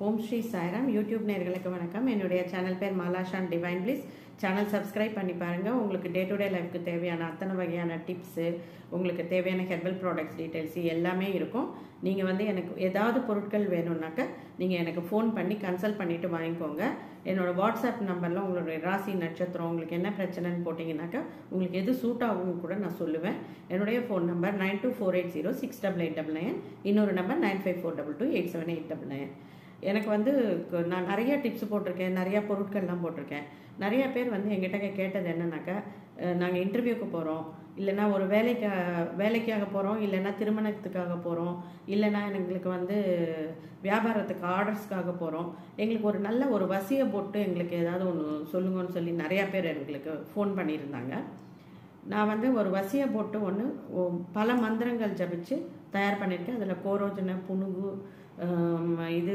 ஓம் Sri Sairam YouTube நேயர்களுக்கு வணக்கம். என்னுடைய சேனல் பேர் Malashan divine bliss. Channel subscribe பண்ணி பாருங்கள். உங்களுக்கு டே டு டே லைஃப்க்கு தேவையான அத்தனை வகையான டிப்ஸு, உங்களுக்கு தேவையான ஹெர்பல் ப்ராடக்ட்ஸ் டீட்டெயில்ஸ் எல்லாமே இருக்கும். நீங்கள் எனக்கு ஏதாவது பொருட்கள் வேணும்னாக்க நீங்கள் எனக்கு ஃபோன் பண்ணி கன்சல்ட் பண்ணிவிட்டு வாங்கிக்கோங்க. என்னோடய வாட்ஸ்அப் நம்பரில் உங்களுடைய ராசி நட்சத்திரம் உங்களுக்கு என்ன பிரச்சனைன்னு போட்டிங்கனாக்கா உங்களுக்கு எது சூட் ஆகும்னு கூட நான் சொல்லுவேன். என்னுடைய ஃபோன் நம்பர் 9248068899, இன்னொரு நம்பர் 9542287899. எனக்கு நான் நிறைய டிப்ஸ் போட்டிருக்கேன், நிறையா பொருட்கள்லாம் போட்டிருக்கேன். நிறைய பேர் எங்கிட்ட கேட்டது என்னன்னாக்கா, நாங்கள் இன்டர்வியூக்கு போகிறோம், இல்லைன்னா ஒரு வேலைக்காக போகிறோம், இல்லைன்னா திருமணத்துக்காக போகிறோம், இல்லைன்னா எங்களுக்கு வியாபாரத்துக்கு ஆர்டர்ஸ்க்காக போகிறோம், எங்களுக்கு ஒரு நல்ல ஒரு வசியை போட்டு எங்களுக்கு ஏதாவது ஒன்று சொல்லுங்கன்னு சொல்லி நிறையா பேர் எங்களுக்கு ஃபோன் பண்ணியிருந்தாங்க. நான் ஒரு வசியை போட்டு ஒன்று பல மந்திரங்கள் ஜபிச்சு தயார் பண்ணியிருக்கேன். அதில் கோரோஜனை, புனுகு, இது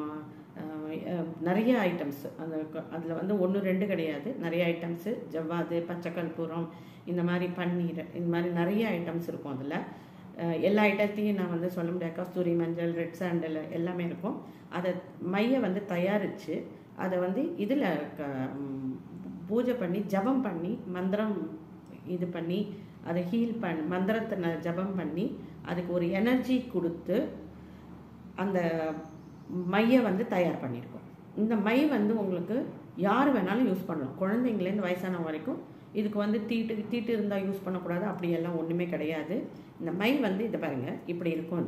நிறைய ஐட்டம்ஸ், அதில் 1-2 கிடையாது, நிறைய ஐட்டம்ஸு, ஜவ்வாது, பச்சை கற்பூரம், இந்த மாதிரி பன்னீர், இந்த மாதிரி நிறைய ஐட்டம்ஸ் இருக்கும். அதில் எல்லா ஐட்டத்தையும் நான் சொல்ல முடியாது. கஸ்தூரி மஞ்சள், ரெட் சாண்டல் எல்லாமே இருக்கும். அதை மையை தயாரித்து அதை இதில் பூஜை பண்ணி ஜபம் பண்ணி மந்திரம் இது பண்ணி அதை ஹீல் பண்ணி மந்திரத்தை ஜபம் பண்ணி அதுக்கு ஒரு எனர்ஜி கொடுத்து அந்த மையை தயார் பண்ணியிருக்கோம். இந்த மை உங்களுக்கு யார் வேணாலும் யூஸ் பண்ணலாம், குழந்தைங்கலேருந்து வயசானவங்க வரைக்கும். இதுக்கு தீட்டு இருந்தால் யூஸ் பண்ணக்கூடாது, அப்படியெல்லாம் ஒன்றுமே கிடையாது. இந்த மை இதை பாருங்கள், இப்படி இருக்கும்.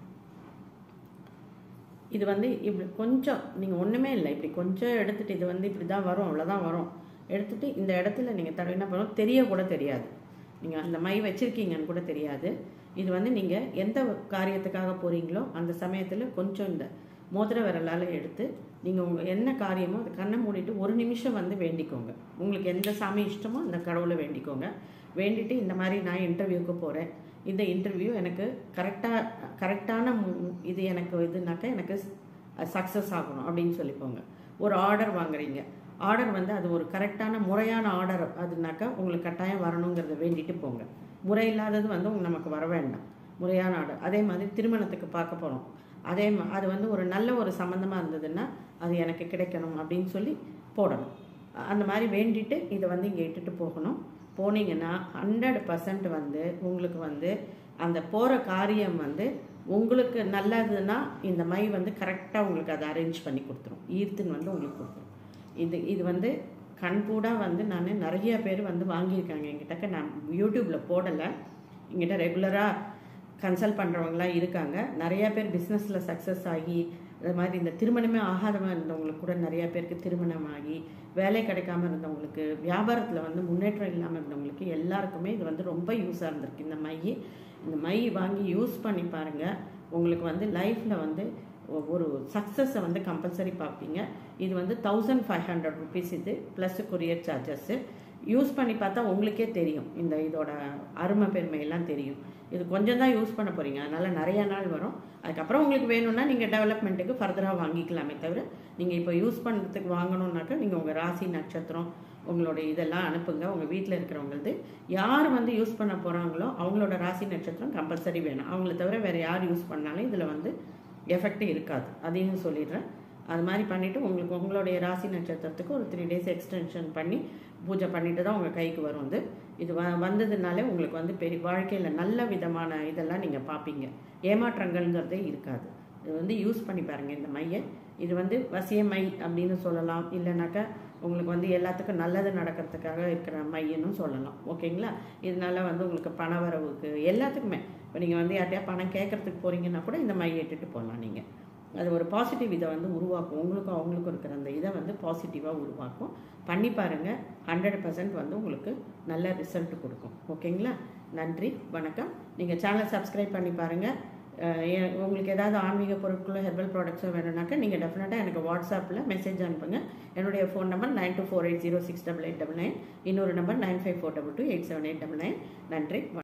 இது இப்படி கொஞ்சம் நீங்கள் ஒன்றுமே இல்லை, இப்படி கொஞ்சம் எடுத்துகிட்டு இது இப்படி தான் வரும், அவ்வளோதான் வரும். எடுத்துகிட்டு இந்த இடத்துல நீங்கள் தடவினா போகிறோம், தெரியக்கூட தெரியாது, நீங்கள் அந்த மை வச்சுருக்கீங்கன்னு கூட தெரியாது. இது நீங்கள் எந்த காரியத்துக்காக போகிறீங்களோ அந்த சமயத்தில் கொஞ்சம் இந்த மோதிர விரலால் எடுத்து நீங்கள் உங்கள் என்ன காரியமோ அதை கண்ணை மூடிட்டு 1 நிமிஷம் வேண்டிக்கோங்க. உங்களுக்கு எந்த சாமி இஷ்டமோ அந்த கடவுளை வேண்டிக்கோங்க. வேண்டிட்டு இந்த மாதிரி நான் இன்டர்வியூக்கு போகிறேன், இந்த இன்டர்வியூ எனக்கு கரெக்டான இது எனக்கு இதுனாக்கா எனக்கு சக்ஸஸ் ஆகணும் அப்படின்னு சொல்லிப்போங்க. ஒரு ஆர்டர் வாங்குறீங்க, ஆர்டர் அது ஒரு கரெக்டான முறையான ஆர்டர் அதுனாக்கா உங்களுக்கு கட்டாயம் வரணுங்கிறத வேண்டிட்டு போங்க. முறை இல்லாதது நமக்கு வர வேண்டாம், முறையான ஆர்டர். அதே மாதிரி திருமணத்துக்கு பார்க்க போகிறோம், அது ஒரு நல்ல ஒரு சம்மந்தமாக இருந்ததுன்னா அது எனக்கு கிடைக்கணும் அப்படின்னு சொல்லி போடணும். அந்த மாதிரி வேண்டிட்டு இதை இங்கே இட்டுட்டு போகணும். போனீங்கன்னா 100% உங்களுக்கு அந்த போகிற காரியம் உங்களுக்கு நல்லதுன்னா இந்த மை கரெக்டாக உங்களுக்கு அதை அரேஞ்ச் பண்ணி கொடுத்துரும், ஈர்த்துன்னு உங்களுக்கு கொடுத்துரும். இது கண்கூடாக நான் நிறைய பேர் வாங்கியிருக்காங்க என்கிட்ட. நான் யூடியூப்பில் போடலை, எங்கிட்ட ரெகுலராக கன்சல்ட் பண்ணுறவங்களாம் இருக்காங்க. நிறையா பேர் பிஸ்னஸில் சக்ஸஸ் ஆகி, அது மாதிரி இந்த திருமணமே ஆகாதமாக இருந்தவங்களுக்கு கூட நிறையா பேருக்கு திருமணம் ஆகி, வேலை கிடைக்காம இருந்தவங்களுக்கு, வியாபாரத்தில் முன்னேற்றம் இல்லாமல் இருந்தவங்களுக்கு எல்லாருக்குமே இது ரொம்ப யூஸாக இருந்திருக்கு. இந்த மை வாங்கி யூஸ் பண்ணி பாருங்கள். உங்களுக்கு லைஃப்பில் ஒரு சக்ஸஸை கம்பல்சரி பார்ப்பீங்க. இது 1500 ருபீஸ், இது ப்ளஸ் கொரியர் சார்ஜஸ்ஸு. யூஸ் பண்ணி பார்த்தா உங்களுக்கே தெரியும், இதோட அருமை பெருமையெல்லாம் தெரியும். இது கொஞ்சம் தான் யூஸ் பண்ண போகிறீங்க, அதனால் நிறையா நாள் வரும். அதுக்கப்புறம் உங்களுக்கு வேணும்னா நீங்கள் டெவலப்மெண்ட்டுக்கு ஃபர்தராக வாங்கிக்கலாமே தவிர, நீங்கள் இப்போ யூஸ் பண்ணுறதுக்கு வாங்கணுன்னாக்கா நீங்கள் உங்கள் ராசி நட்சத்திரம் உங்களோட இதெல்லாம் அனுப்புங்க. உங்கள் வீட்டில் இருக்கிறவங்களது யார் யூஸ் பண்ண போகிறாங்களோ அவங்களோட ராசி நட்சத்திரம் கம்பல்சரி வேணும். அவங்கள தவிர வேறு யார் யூஸ் பண்ணாலும் இதில் எஃபெக்ட் இருக்காது, அதையும் சொல்லிடுறேன். அது மாதிரி பண்ணிவிட்டு உங்களுடைய ராசி நட்சத்திரத்துக்கு ஒரு 3 days எக்ஸ்டென்ஷன் பண்ணி பூஜை பண்ணிட்டு தான் உங்கள் கைக்கு வரும். இது வந்ததுனாலே உங்களுக்கு பெரிய வாழ்க்கையில் நல்ல விதமான இதெல்லாம் நீங்கள் பார்ப்பீங்க. ஏமாற்றங்கள்ங்கிறதே இருக்காது. இது யூஸ் பண்ணி பாருங்கள் இந்த மையை. இது வசிய மை அப்படின்னு சொல்லலாம், இல்லைனாக்கா உங்களுக்கு எல்லாத்துக்கும் நல்லது நடக்கிறதுக்காக இருக்கிற மையன்னு சொல்லலாம். ஓகேங்களா? இதனால உங்களுக்கு பணவரவுக்கு எல்லாத்துக்குமே, இப்போ நீங்கள் யார்ட்டையா பணம் கேட்கறதுக்கு போகிறீங்கன்னா கூட இந்த மையை இட்டுட்டு போகலாம். நீங்கள் அது ஒரு பாசிட்டிவ் இதை உருவாக்கும். உங்களுக்கும் அவங்களுக்கும் இருக்கிற அந்த இதை பாசிட்டிவாக உருவாக்கும். பண்ணி பாருங்கள், 100% உங்களுக்கு நல்ல ரிசல்ட் கொடுக்கும். ஓகேங்களா? நன்றி, வணக்கம். நீங்கள் சேனலை சப்ஸ்கிரைப் பண்ணி பாருங்கள். உங்களுக்கு ஏதாவது ஆன்மீக பொருட்களோ ஹெர்பல் ப்ராடக்ட்ஸோ வேணும்னாக்கா நீங்கள் டெஃபினட்டாக எனக்கு வாட்ஸ்அப்பில் மெசேஜ் அனுப்புங்க. என்னுடைய ஃபோன் நம்பர் 9248068899, இன்னொரு நம்பர் 9542287899. நன்றி.